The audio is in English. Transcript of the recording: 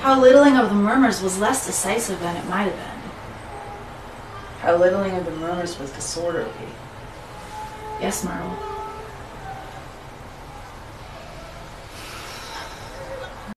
How littling of the murmurs was less decisive than it might have been. How littling of the murmurs was disorderly. Yes, Myrtle.